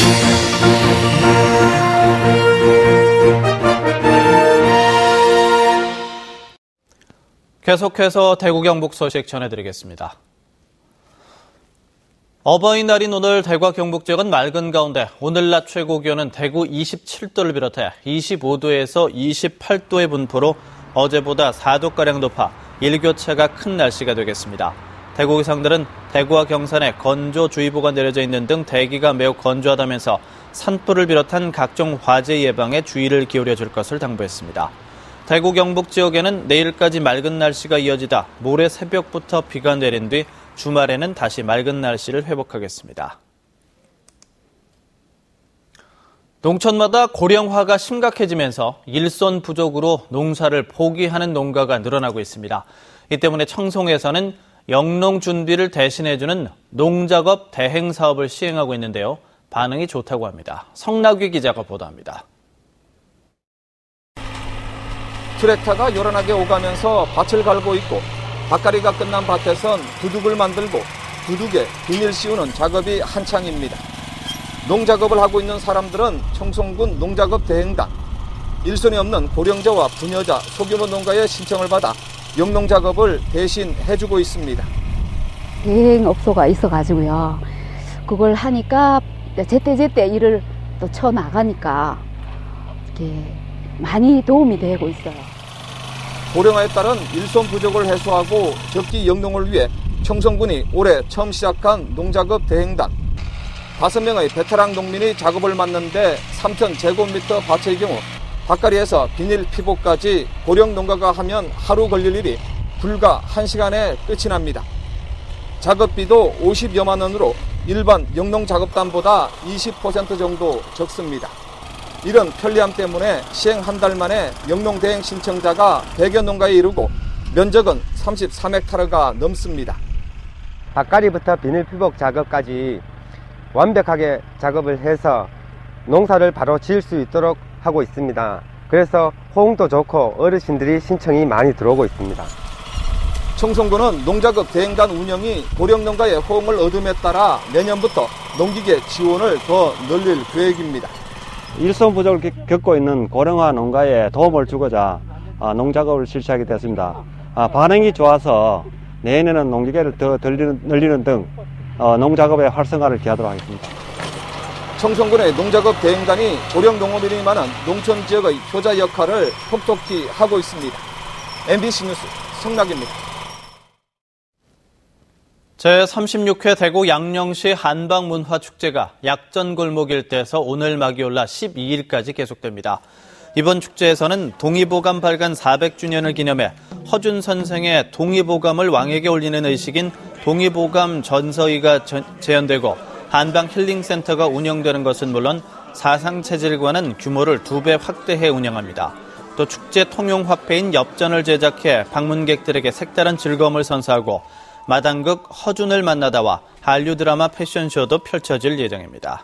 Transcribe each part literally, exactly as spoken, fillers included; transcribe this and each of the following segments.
계속해서 대구 경북 소식 전해드리겠습니다. 어버이날인 오늘 대구와 경북 지역은 맑은 가운데 오늘 낮 최고 기온은 대구 이십칠 도를 비롯해 이십오 도에서 이십팔 도의 분포로 어제보다 사 도가량 높아 일교차가 큰 날씨가 되겠습니다. 대구 기상들은 대구와 경산에 건조주의보가 내려져 있는 등 대기가 매우 건조하다면서 산불을 비롯한 각종 화재 예방에 주의를 기울여 줄 것을 당부했습니다. 대구 경북 지역에는 내일까지 맑은 날씨가 이어지다 모레 새벽부터 비가 내린 뒤 주말에는 다시 맑은 날씨를 회복하겠습니다. 농촌마다 고령화가 심각해지면서 일손 부족으로 농사를 포기하는 농가가 늘어나고 있습니다. 이 때문에 청송에서는 영농 준비를 대신해주는 농작업 대행 사업을 시행하고 있는데요. 반응이 좋다고 합니다. 성낙위 기자가 보도합니다. 트랙터가 요란하게 오가면서 밭을 갈고 있고 밭갈이가 끝난 밭에선 두둑을 만들고 두둑에 비닐 씌우는 작업이 한창입니다. 농작업을 하고 있는 사람들은 청송군 농작업 대행단, 일손이 없는 고령자와 부녀자, 소규모 농가의 신청을 받아 영농 작업을 대신 해주고 있습니다. 대행업소가 있어가지고요. 그걸 하니까 제때제때 일을 또 쳐나가니까 이렇게 많이 도움이 되고 있어요. 고령화에 따른 일손 부족을 해소하고 적기 영농을 위해 청송군이 올해 처음 시작한 농작업 대행단. 다섯 명의 베테랑 농민이 작업을 맡는데 삼천 제곱미터 밭의 경우 밭갈이에서 비닐 피복까지 고령 농가가 하면 하루 걸릴 일이 불과 한 시간에 끝이 납니다. 작업비도 오십여만 원으로 일반 영농 작업단보다 이십 퍼센트 정도 적습니다. 이런 편리함 때문에 시행 한 달 만에 영농 대행 신청자가 백여 농가에 이르고 면적은 삼십삼 헥타르가 넘습니다. 밭갈이부터 비닐 피복 작업까지 완벽하게 작업을 해서 농사를 바로 지을 수 있도록 하고 있습니다. 그래서 호응도 좋고 어르신들이 신청이 많이 들어오고 있습니다. 청송군은 농작업 대행단 운영이 고령농가의 호응을 얻음에 따라 내년부터 농기계 지원을 더 늘릴 계획입니다. 일손 부족을 겪고 있는 고령화 농가에 도움을 주고자 농작업을 실시하게 됐습니다. 반응이 좋아서 내년에는 농기계를 더 늘리는 등 농작업의 활성화를 기하도록 하겠습니다. 청송군의 농작업 대행단이 고령 농업인이 많은 농촌 지역의 효자 역할을 톡톡히 하고 있습니다. 엠비씨 뉴스 성낙입니다. 제삼십육 회 대구 양령시 한방문화축제가 약전골목 일대에서 오늘 막이 올라 십이 일까지 계속됩니다. 이번 축제에서는 동의보감 발간 사백 주년을 기념해 허준 선생의 동의보감을 왕에게 올리는 의식인 동의보감 전서위가 재현되고 한방 힐링센터가 운영되는 것은 물론 사상체질과는 규모를 두 배 확대해 운영합니다. 또 축제 통용화폐인 엽전을 제작해 방문객들에게 색다른 즐거움을 선사하고 마당극 허준을 만나다와 한류 드라마 패션쇼도 펼쳐질 예정입니다.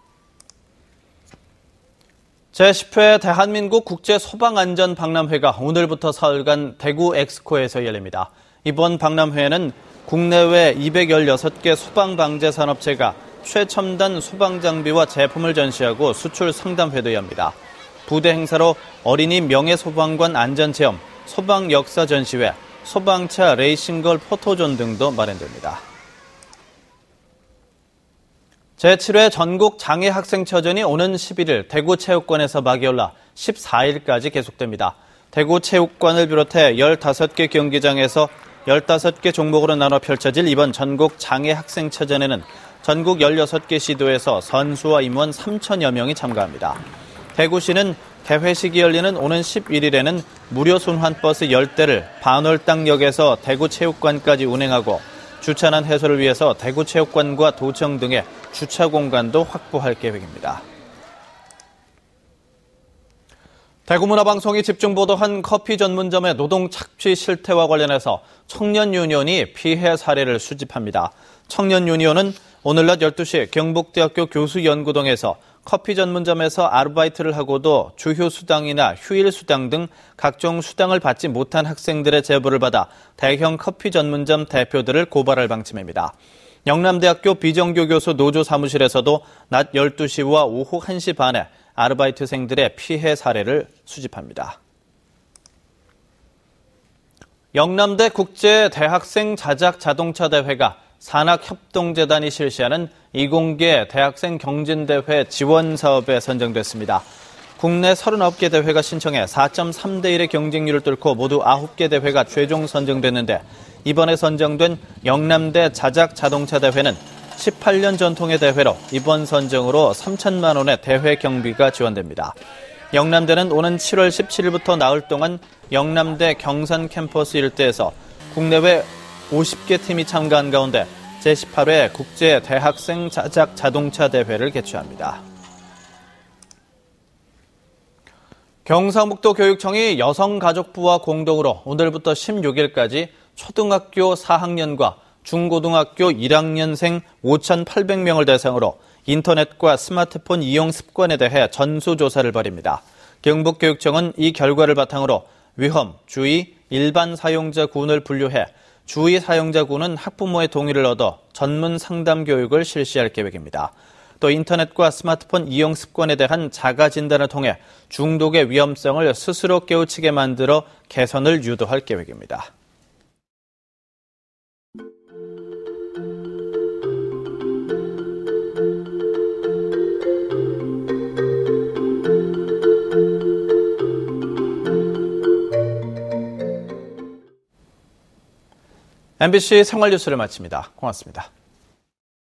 제십 회 대한민국 국제소방안전박람회가 오늘부터 사흘간 대구 엑스코에서 열립니다. 이번 박람회에는 국내외 이백십육 개 소방방재산업체가 최첨단 소방장비와 제품을 전시하고 수출 상담회도 엽니다. 부대 행사로 어린이 명예소방관 안전체험, 소방역사 전시회, 소방차 레이싱걸 포토존 등도 마련됩니다. 제칠 회 전국 장애학생처전이 오는 십일 일 대구체육관에서 막이 올라 십사 일까지 계속됩니다. 대구체육관을 비롯해 열다섯 개 경기장에서 열다섯 개 종목으로 나눠 펼쳐질 이번 전국 장애학생처전에는 전국 열여섯 개 시도에서 선수와 임원 삼천여 명이 참가합니다. 대구시는 개회식이 열리는 오는 십일 일에는 무료 순환버스 십 대를 반월당역에서 대구체육관까지 운행하고 주차난 해소를 위해서 대구체육관과 도청 등의 주차 공간도 확보할 계획입니다. 대구문화방송이 집중보도한 커피 전문점의 노동 착취 실태와 관련해서 청년유니온이 피해 사례를 수집합니다. 청년유니온은 오늘 낮 열두 시 경북대학교 교수연구동에서 커피 전문점에서 아르바이트를 하고도 주휴수당이나 휴일수당 등 각종 수당을 받지 못한 학생들의 제보를 받아 대형 커피 전문점 대표들을 고발할 방침입니다. 영남대학교 비정규 교수 노조 사무실에서도 낮 열두 시와 오후 한 시 반에 아르바이트생들의 피해 사례를 수집합니다. 영남대 국제대학생 자작자동차대회가 산학협동재단이 실시하는 이공계 대학생 경진대회 지원 사업에 선정됐습니다. 국내 서른아홉 개 대회가 신청해 사 점 삼 대 일의 경쟁률을 뚫고 모두 아홉 개 대회가 최종 선정됐는데 이번에 선정된 영남대 자작자동차대회는 십팔 년 전통의 대회로 이번 선정으로 삼천만 원의 대회 경비가 지원됩니다. 영남대는 오는 칠월 십칠일부터 나흘 동안 영남대 경산 캠퍼스 일대에서 국내외 오십 개 팀이 참가한 가운데 제십팔 회 국제대학생 자작자동차 대회를 개최합니다. 경상북도 교육청이 여성가족부와 공동으로 오늘부터 십육 일까지 초등학교 사 학년과 중고등학교 일 학년생 오천팔백 명을 대상으로 인터넷과 스마트폰 이용 습관에 대해 전수조사를 벌입니다. 경북교육청은 이 결과를 바탕으로 위험, 주의, 일반 사용자 군을 분류해 주의 사용자 군은 학부모의 동의를 얻어 전문 상담 교육을 실시할 계획입니다. 또 인터넷과 스마트폰 이용 습관에 대한 자가 진단을 통해 중독의 위험성을 스스로 깨우치게 만들어 개선을 유도할 계획입니다. 엠비씨 생활뉴스를 마칩니다. 고맙습니다.